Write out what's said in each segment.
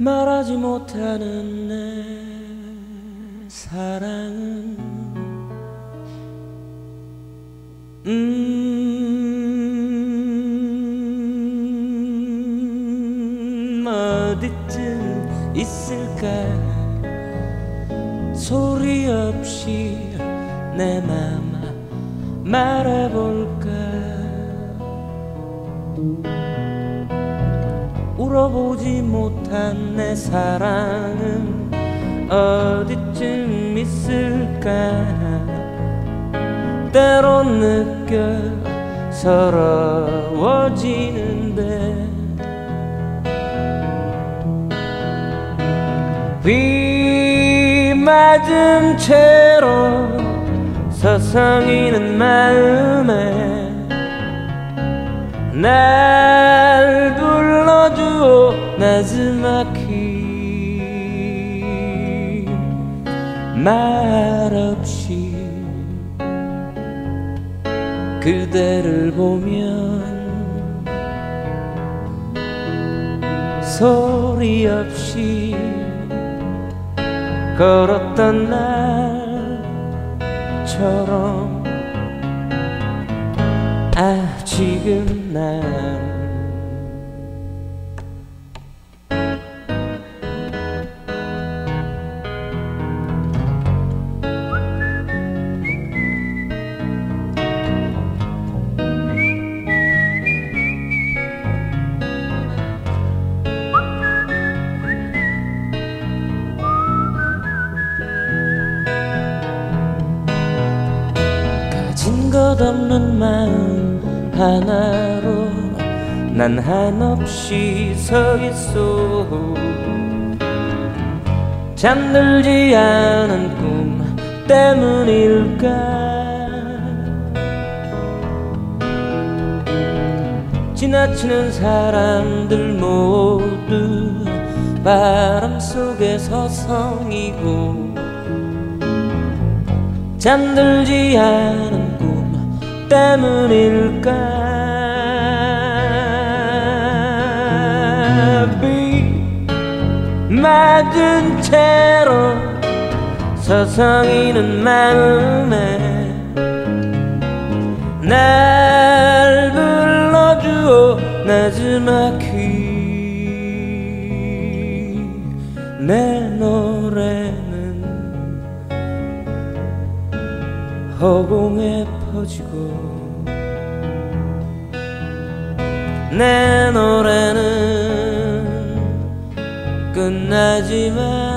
말하지 못하는 내 사랑은 어디쯤 있을까. 소리 없이 내 맘 말해볼까. 울어보지 못한 내 사랑은 어디쯤 있을까. 때론 느껴 서러워지는데 비 맞은 채로 서성이는 마음에 날 불러주오 나지막히. 말없이 그대를 보면 소리 없이 걸었던 날처럼 지금 난 가진 것 없는 마음 하나로 난 한없이 서 있어. 잠들지 않은 꿈 때문일까. 지나치는 사람들 모두 바람 속에 서성이고 잠들지 않은 꿈 때문일까. 비 맞은 채로 서성이는 마음에 날 불러주오 나지막히. 내 노래는 허공에 퍼지고 내 노래는 끝나지만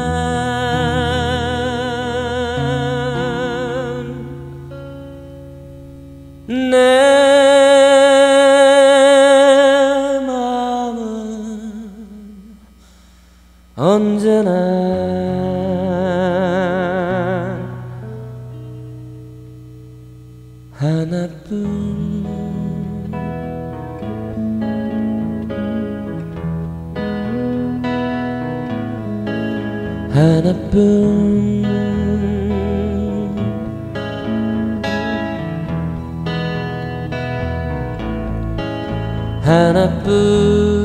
내 마음은 언제나 하나뿐. 하나뿐. 하나뿐.